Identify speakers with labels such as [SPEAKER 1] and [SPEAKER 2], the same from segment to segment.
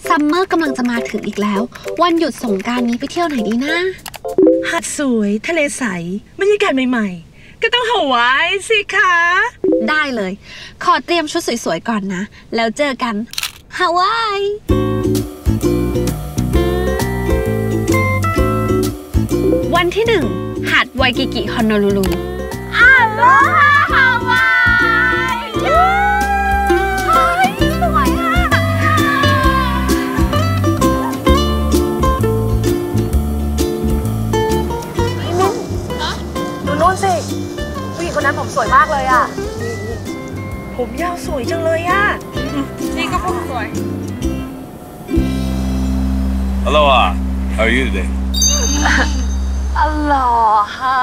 [SPEAKER 1] ซัมเมอร์กำลังจะมาถึงอีกแล้ววันหยุดสงกรานต์นี้ไปเที่ยวไหนดีนะ
[SPEAKER 2] หาดสวยทะเลใสบรรยากาศใหม่ๆก็ต้องฮาวายสิคะ
[SPEAKER 1] ได้เลยขอเตรียมชุดสวยๆก่อนนะแล้วเจอกันฮาวายวันที่1หาดไวกิกิฮอนโนลูลูอัลโลฮาวายสวยอ่ะ
[SPEAKER 3] ดูนู่นสิผู้หญิงคนนั้นผมสวยมากเลยอ่ะ
[SPEAKER 2] ผมยาวสวยจังเลยอ่ะ
[SPEAKER 3] นี่ก็ผมสวย
[SPEAKER 4] Aloha. How are you today?
[SPEAKER 3] Aloha.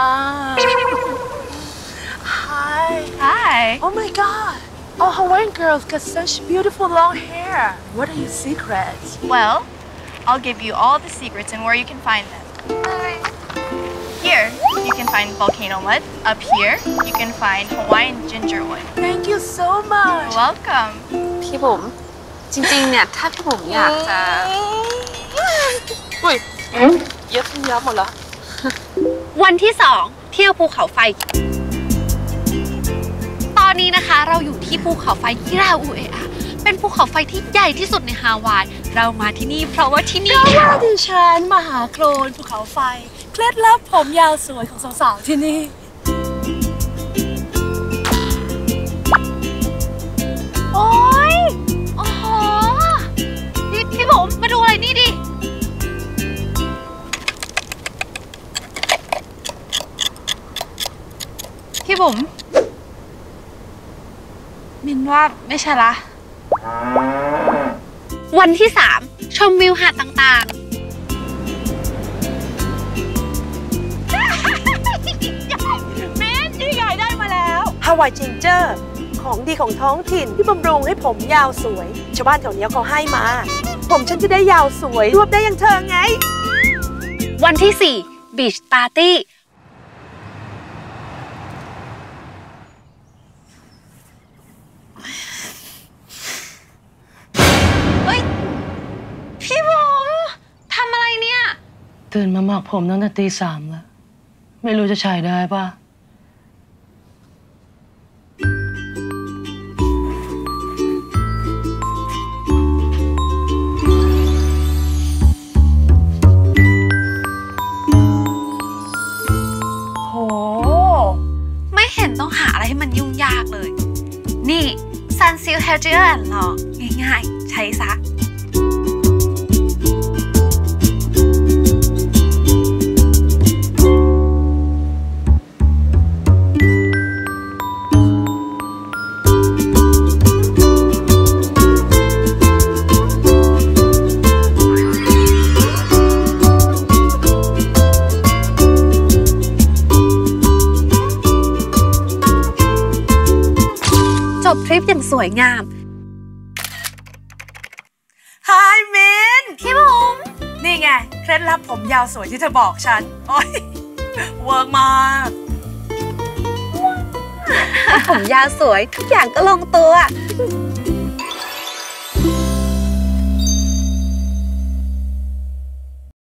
[SPEAKER 3] Hi.
[SPEAKER 5] Hi.
[SPEAKER 3] Oh my God. Oh, Hawaiian girls got such beautiful long hair. What are your secrets?
[SPEAKER 5] Well, I'll give you all the secrets and where you can find them. Here, you can find volcano mud. Up here, you can find Hawaiian ginger wood.
[SPEAKER 3] Thank you so much.
[SPEAKER 5] You're welcome.
[SPEAKER 6] พี่บุ๋มจริงๆเนี่ยถ้าพี่บุ๋มอยากจะอุ้ยเย็บหมดแล้ว
[SPEAKER 1] วันที่2เที่ยวภูเขาไฟตอนนี้นะคะเราอยู่ที่ภูเขาไฟกิราอูเอะเป็นภูเขาไฟที่ใหญ่ที่สุดในฮาวายเรามาที่นี่เพราะว่าที่นี่
[SPEAKER 3] ก็ว่าดิฉันมาหาโคลนภูเขาไฟเคล็ดลับผมยาวสวยของสาวๆที่นี่
[SPEAKER 1] โอ้ยโอ้โหพี่บุ๋มมาดูอะไรนี่ดิ
[SPEAKER 5] พี่บุ๋มมินว่าไม่ใช่ละ
[SPEAKER 1] วันที่3ชมวิวหาดต่างๆ
[SPEAKER 3] เมนนี่ไงได้มาแล้วฮาวายจิงเจอร์ของดีของท้องถิ่นที่บำรุงให้ผมยาวสวยชาวบ้านแถวนี้เขาให้มาผมฉันจะได้ยาวสวยรวบได้อย่างเธอไง
[SPEAKER 1] วันที่4บีชปาร์ตี้พี่บุ๋มทำอะไรเนี่ย
[SPEAKER 2] ตื่นมาหมักผมตั้งแต่ตี 3แล้วไม่รู้จะใช้ได้ป่ะ
[SPEAKER 1] โหไม่เห็นต้องหาอะไรให้มันยุ่งยากเลยนี่ Sunsilk Hair Gel and Long ง่ายๆใช้ซะจบทริปอย่างสวยงาม
[SPEAKER 3] Hi มิน
[SPEAKER 1] พี่บุ๋ม
[SPEAKER 3] นี่ไงเคล็ดลับผมยาวสวยที่เธอบอกฉันโอ๊ยเวิร์กมาก
[SPEAKER 1] ผมยาวสวยทุกอย่างก็ลงตัว